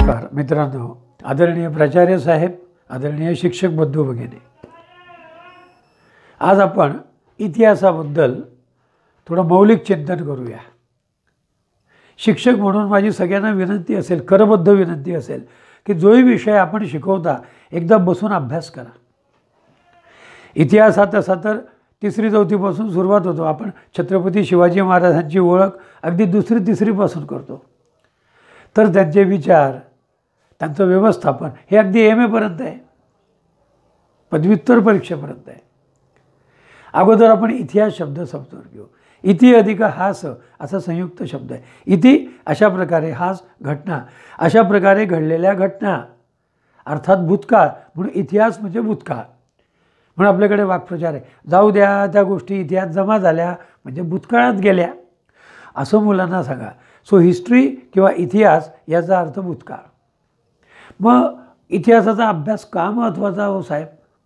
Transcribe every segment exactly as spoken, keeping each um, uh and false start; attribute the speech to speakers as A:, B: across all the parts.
A: नमस्कार मित्रांनो, आदरणीय प्राचार्य साहेब, आदरणीय शिक्षक बंधू भगिनी, आज आपण इतिहासाबद्दल थोडं मौलिक चिंतन करूया. शिक्षक म्हणून माझी सगळ्यांना विनंती असेल, करबद्ध विनंती असेल की जोही विषय आपण शिकवता एकदा बसून अभ्यास करा. इतिहास हा तसा तर तिसरी चौथीपासून सुरुवात होतो. आपण छत्रपती शिवाजी महाराजांची ओळख अगदी दुसरी तिसरीपासून करतो. तर त्यांचे विचार, त्यांचं व्यवस्थापन हे अगदी एम एपर्यंत आहे, पदव्युत्तर परीक्षेपर्यंत आहे. अगोदर आपण इतिहास शब्द समजून घेऊ. इति अधिक हास असा संयुक्त शब्द आहे. इति अशा प्रकारे, हास घटना, अशा प्रकारे घडलेल्या घटना अर्थात भूतकाळ, म्हणून इतिहास म्हणजे भूतकाळ. म्हणून आपल्याकडे वाक्प्रचार आहे, जाऊ द्या त्या गोष्टी इतिहास जमा झाल्या म्हणजे भूतकाळात गेल्या, असं मुलांना सांगा. सो हिस्ट्री किंवा इतिहास याचा अर्थ भूतकाळ. मग इतिहासाचा अभ्यास का महत्त्वाचा हो साहेब,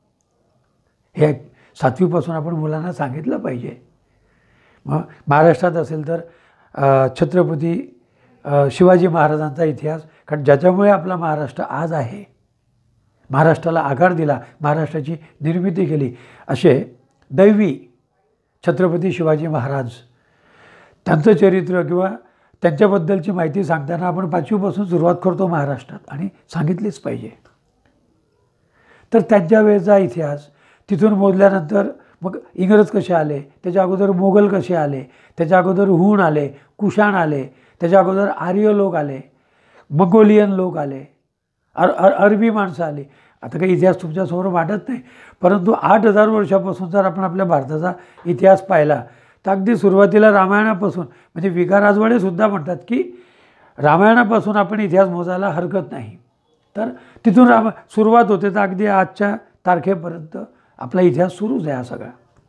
A: हे सातवीपासून आपण मुलांना सांगितलं पाहिजे. मग महाराष्ट्रात असेल तर छत्रपती शिवाजी महाराजांचा इतिहास, कारण ज्याच्यामुळे आपला महाराष्ट्र आज आहे, महाराष्ट्राला आकार दिला, महाराष्ट्राची निर्मिती केली, असे दैवी छत्रपती शिवाजी महाराज, त्यांचं चरित्र किंवा त्यांच्याबद्दलची माहिती सांगताना आपण पाचवीपासून सुरुवात करतो महाराष्ट्रात, आणि सांगितलीच पाहिजे. तर त्यांच्या वेळेचा इतिहास, तिथून मोजल्यानंतर मग इंग्रज कसे आले, त्याच्या अगोदर मोगल कसे आले, त्याच्या अगोदर हुण आले, कुशाण आले, त्याच्या अगोदर आर्य लोक आले, मंगोलियन लोक आले, अर अर अरबी माणसं आली. आता काही इतिहास तुमच्यासमोर वाटत नाही, परंतु आठ हजार वर्षापासून जर आपण आपल्या भारताचा इतिहास पाहिला तर अगदी सुरुवातीला रामायणापासून, म्हणजे वि गा राजवाडेसुद्धा म्हणतात की रामायणापासून आपण इतिहास मोजायला हरकत नाही. तर तिथून राम सुरुवात होते तर अगदी आजच्या तारखेपर्यंत आपला इतिहास सुरूच आहे. हा सगळा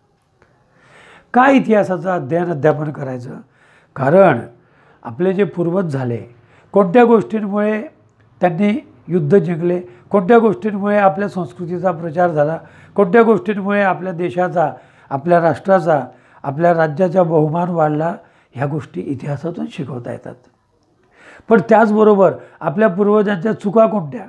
A: का इतिहासाचं अध्ययन अध्यापन करायचं? कारण आपले जे पूर्वज झाले, कोणत्या गोष्टींमुळे त्यांनी युद्ध जिंकले, कोणत्या गोष्टींमुळे आपल्या संस्कृतीचा प्रचार झाला, कोणत्या गोष्टींमुळे आपल्या देशाचा, आपल्या राष्ट्राचा, आपल्या राज्याचा बहुमान वाढला, ह्या गोष्टी इतिहासातून शिकवता येतात. पण त्याचबरोबर आपल्या पूर्वजांच्या चुका कोणत्या,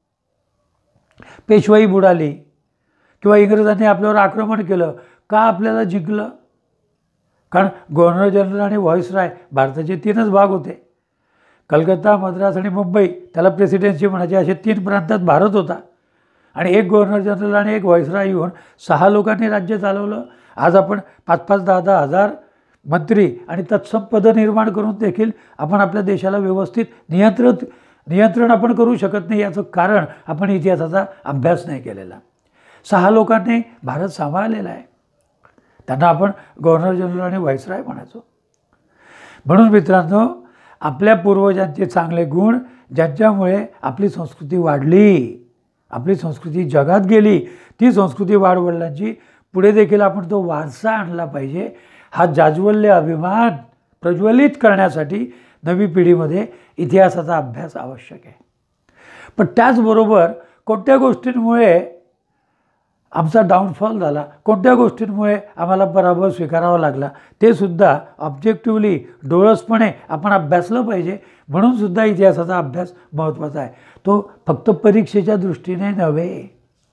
A: पेशवाई बुडाली किंवा इंग्रजांनी आपल्यावर आक्रमण केलं, का आपल्याला जिंकलं? कारण गव्हर्नर जनरल आणि व्हॉइसराय भारताचे तीनच भाग होते, कलकत्ता, मद्रास आणि मुंबई, त्याला प्रेसिडेन्सी म्हणायचे. असे तीन प्रांतात भारत होता, आणि एक गव्हर्नर जनरल आणि एक व्हॉइसराय येऊन सहा लोकांनी राज्य चालवलं. आज आपण पाच पाच दहा दहा हजार मंत्री आणि तत्सम पदं निर्माण करून देखील आपण आपल्या देशाला व्यवस्थित नियंत्रित नियंत्रण आपण करू शकत नाही. याचं कारण आपण इतिहासाचा अभ्यास नाही केलेला. सहा लोकांनी भारत सांभाळलेला आहे, त्यांना आपण गव्हर्नर जनरल आणि व्हॉइसराय म्हणायचो. म्हणून मित्रांनो, आपल्या पूर्वजांचे चांगले गुण, ज्यांच्यामुळे आपली संस्कृती वाढली, आपली संस्कृती जगात गेली, ती संस्कृती वाढवडिलांची पुढे देखील आपण तो वारसा आणला पाहिजे. हा जाज्वल्य अभिमान प्रज्वलित करण्यासाठी नवी पिढीमध्ये इतिहासाचा अभ्यास आवश्यक आहे. पण त्याचबरोबर कोणत्या गोष्टींमुळे आमचा डाऊनफॉल झाला, कोणत्या गोष्टींमुळे आम्हाला पराभव स्वीकारावा लागला, ते सुद्धा ऑब्जेक्टिव्हली, डोळसपणे आपण अभ्यासलं पाहिजे. म्हणून सुद्धा इतिहासाचा अभ्यास महत्त्वाचा आहे. तो फक्त परीक्षेच्या दृष्टीने नव्हे.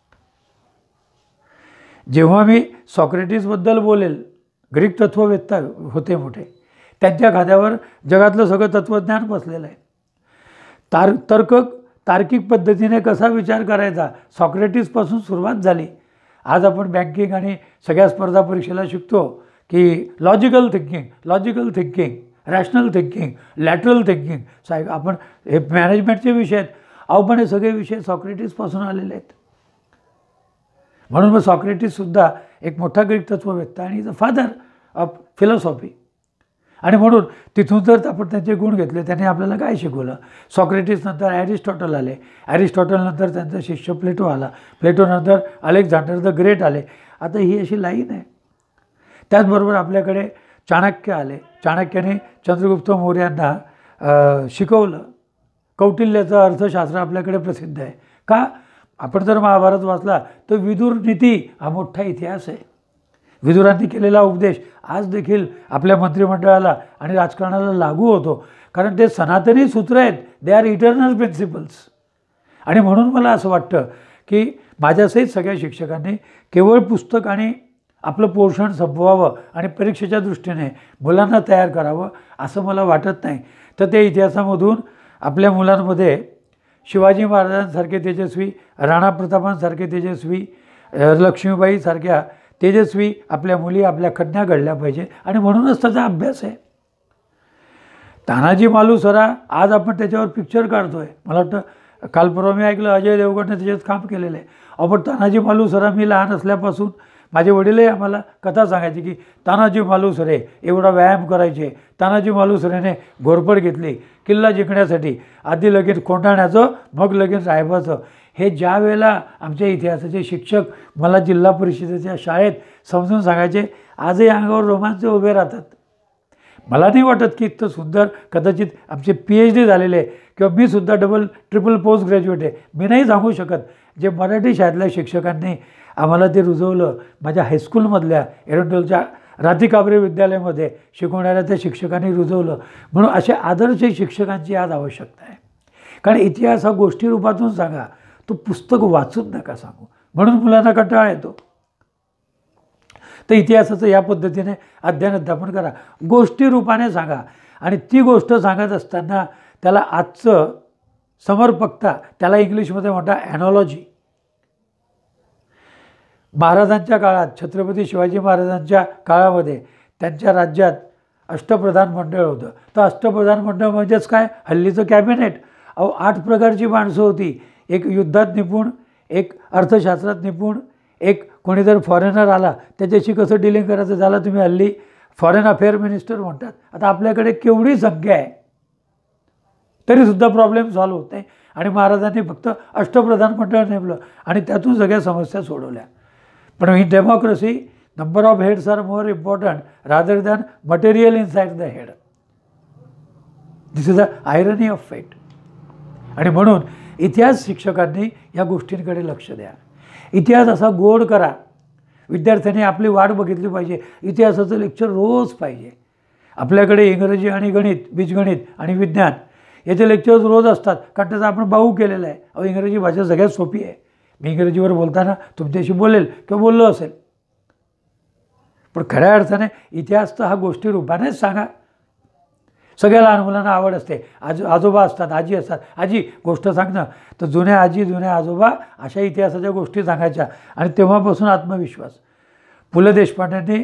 A: जेव्हा मी सॉक्रेटिसबद्दल बोलेल, ग्रीक तत्त्ववेत्ता होते मोठे, त्यांच्या खात्यावर जगातलं सगळं तत्त्वज्ञान बसलेलं आहे. तार तर्क तार्किक पद्धतीने कसा विचार करायचा, सॉक्रेटिसपासून सुरुवात झाली. आज आपण बँकिंग आणि सगळ्या स्पर्धा परीक्षेला शिकतो की logical thinking, logical thinking, rational thinking, lateral thinking. साहेब आपण हे मॅनेजमेंटचे विषय आहेत, अहो पण हे सगळे विषय सॉक्रेटिसपासून आलेले आहेत. म्हणून मग सॉक्रेटिससुद्धा एक मोठा ग्रीक तत्त्ववेत्ता आणि is a father of philosophy. आणि म्हणून तिथून जर आपण त्यांचे गुण घेतले, त्यांनी आपल्याला काय शिकवलं? सॉक्रेटिसनंतर ॲरिस्टॉटल आले, ॲरिस्टॉटलनंतर त्यांचा शिष्य प्लेटो आला, प्लेटोनंतर अलेक्झांडर द ग्रेट आले. आता ही अशी लाईन आहे. त्याचबरोबर आपल्याकडे चाणक्य आले, चाणक्याने चंद्रगुप्त मौर्यांना शिकवलं. कौटिल्याचं अर्थशास्त्र आपल्याकडे प्रसिद्ध आहे. का? आपण जर महाभारत वाचला तर विदुर नीती हा मोठा इतिहास आहे. विदुरांनी केलेला उपदेश आज देखील आपल्या मंत्रिमंडळाला आणि राजकारणाला लागू होतो. कारण ते सनातनी सूत्र आहेत, दे आर इटर्नल प्रिन्सिपल्स. आणि म्हणून मला असं वाटतं की माझ्यासहित सगळ्या शिक्षकांनी केवळ पुस्तक आणि आपलं पोषण संपवावं आणि परीक्षेच्या दृष्टीने मुलांना तयार करावं असं मला वाटत नाही. तर ते इतिहासामधून आपल्या मुलांमध्ये शिवाजी महाराजांसारखे तेजस्वी, राणा प्रतापांसारखे तेजस्वी, लक्ष्मीबाईसारख्या तेजस्वी आपल्या मुली, आपल्या कन्या घडल्या पाहिजे. आणि म्हणूनच त्याचा अभ्यास आहे. तानाजी मालुसरा आज आपण त्याच्यावर पिक्चर काढतो आहे. मला वाटतं काल परवा मी ऐकलं अजय देवगणने त्याच्यात काम केलेलं आहे. अहो पण तानाजी मालुसरा मी लहान असल्यापासून माझे वडीलही आम्हाला कथा सांगायची की तानाजी मालुसरे एवढा व्यायाम करायचे. तानाजी मालुसरेने घोरपड घेतली किल्ला जिंकण्यासाठी, आधी लगेच कोंढाण्याचं मग लगेच रायबाचं. हे ज्या वेळेला आमच्या इतिहासाचे शिक्षक मला जिल्हा परिषदेच्या शाळेत समजून सांगायचे, आजही अंगावर रोमांच उभे राहतात. मला नाही वाटत की इतकं सुंदर, कदाचित आमचे पी एच डी झालेले किंवा मी सुद्धा डबल ट्रिपल पोस्ट ग्रॅज्युएट आहे, मी नाही सांगू शकत. जे मराठी शाळेतल्या शिक्षकांनी आम्हाला ते रुजवलं, माझ्या हायस्कूलमधल्या एरंडोलच्या राधी काबरे विद्यालयामध्ये शिकवणाऱ्या त्या शिक्षकांनी रुजवलं. म्हणून अशा आदर्श शिक्षकांची आज आवश्यकता आहे. कारण इतिहास हा गोष्टी रूपातून सांगा, तो पुस्तक वाचून नका सांगू. म्हणून मुलांना कंटाळा येतो. तर इतिहासाचं या पद्धतीने अध्ययन अध्यापन करा, गोष्टी रूपाने सांगा. आणि ती गोष्ट सांगत असताना त्याला आजचं समर्पकता, त्याला इंग्लिशमध्ये म्हणता ॲनॉलॉजी. महाराजांच्या काळात, छत्रपती शिवाजी महाराजांच्या काळामध्ये त्यांच्या राज्यात अष्टप्रधान मंडळ होतं. तर अष्टप्रधान मंडळ म्हणजेच काय, हल्लीचं कॅबिनेट. अहो आठ प्रकारची माणसं होती. एक युद्धात निपुण, एक अर्थशास्त्रात निपुण, एक कोणी जर फॉरेनर आला त्याच्याशी कसं डिलिंग करायचं झालं तुम्ही हल्ली फॉरेन अफेअर मिनिस्टर म्हणतात. आता आपल्याकडे केवढी संख्या आहे तरीसुद्धा प्रॉब्लेम सॉल्व्ह होत नाही. आणि महाराजांनी फक्त अष्टप्रधान मंडळ नेमलं आणि त्यातून सगळ्या समस्या सोडवल्या. पण ही democracy, number of heads are more important rather than material inside the head. This is a irony of फेट. आणि म्हणून इतिहास शिक्षकांनी या गोष्टींकडे लक्ष द्या. इतिहास असा गोड करा, विद्यार्थ्यांनी आपली वाट बघितली पाहिजे. इतिहासाचं लेक्चर रोज पाहिजे. आपल्याकडे इंग्रजी आणि गणित, बीजगणित आणि विज्ञान याचे लेक्चर्स रोज असतात, कारण त्याचा आपण बाहू केलेला आहे. अहो इंग्रजी भाषा सगळ्यात सोपी आहे. मी इंग्रजीवर बोलताना तुमच्याशी बोलेल किंवा बोललो असेल, पण खऱ्या अर्थाने इतिहास तर हा गोष्टी रूपानेच सांगा. सगळ्या लहान मुलांना आवड असते. आज आजोबा असतात, आजी असतात, आजी गोष्ट सांगणं. तर जुन्या आजी, जुन्या आजोबा अशा इतिहासाच्या गोष्टी सांगायच्या. आणि तेव्हापासून आत्मविश्वास. पु ल देशपांडेंनी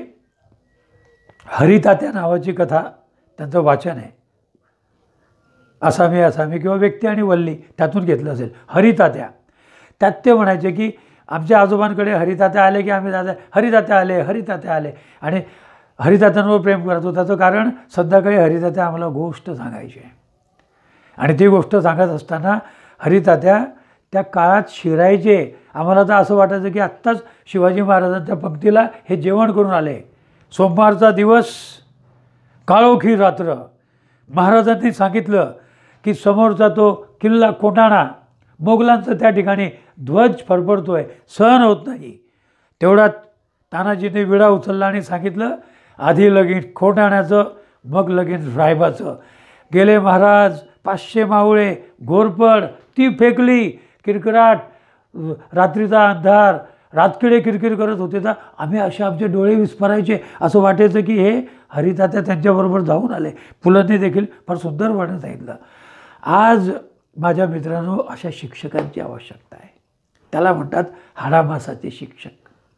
A: हरितात्या नावाची कथा, त्यांचं वाचन आहे, असामी असामी किंवा व्यक्ती आणि वल्ली त्यातून घेतलं असेल. हरितात्या, त्यात ते म्हणायचे की आमच्या आजोबांकडे हरितात्या आले की आम्ही दादा हरितात्या आले, हरितात्या आले. आणि हरितात्यांवर प्रेम करतो. त्याचं कारण संध्याकाळी हरितात्या आम्हाला गोष्ट सांगायची. आणि ती गोष्ट सांगत असताना हरितात्या त्या काळात शिरायचे. आम्हाला तर असं वाटायचं की आत्ताच शिवाजी महाराजांच्या पंक्तीला हे जेवण करून आले. सोमवारचा दिवस, काळोखी रात्र. महाराजांनी सांगितलं की समोरचा तो किल्ला कोंढाणा, मोगलांचा त्या ठिकाणी ध्वज फरफरतोय, सहन होत नाही. तेवढ्यात तानाजीने विडा उचलला आणि सांगितलं, आधी लगीन कोंढाण्याचं, मग लगीन रायबाचं. गेले महाराज, पाचशे मावळे, घोरपड ती फेकली. किरकिराट, रात्रीचा अंधार, रातकिडे किरकिर करत होते. तर आम्ही असे आमचे डोळे विस्फारायचे. असं वाटायचं की हे हरितात्या त्यांच्याबरोबर जाऊन आले. पुलंनी देखील फार सुंदर वर्णन सांगितलं. आज माझ्या मित्रांनो, अशा शिक्षकांची आवश्यकता आहे. त्याला म्हणतात हाडामासाचे शिक्षक.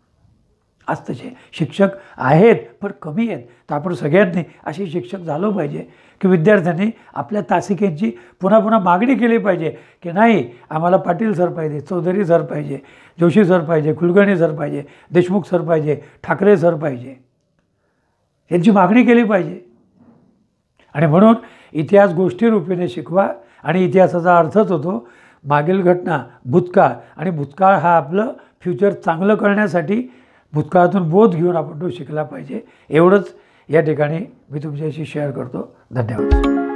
A: आज तसे शिक्षक आहेत पण कमी आहेत. तर आपण सगळ्यांनी असे शिक्षक झालो पाहिजे की विद्यार्थ्यांनी आपल्या तासिकेंची पुन्हा पुन्हा मागणी केली पाहिजे की नाही, आम्हाला पाटील सर पाहिजे, चौधरी सर पाहिजे, जोशी सर पाहिजे, कुलकर्णी सर पाहिजे, देशमुख सर पाहिजे, ठाकरे सर पाहिजे. यांची मागणी केली पाहिजे. आणि म्हणून इतिहास गोष्टी रूपाने शिकवा. आणि इतिहासाचा अर्थच होतो मागील घटना, भूतकाळ. आणि भूतकाळ हा आपलं फ्युचर चांगलं करण्यासाठी भूतकाळातून बोध घेऊन आपण तो शिकला पाहिजे. एवढंच या ठिकाणी मी तुमच्याशी शेअर करतो. धन्यवाद.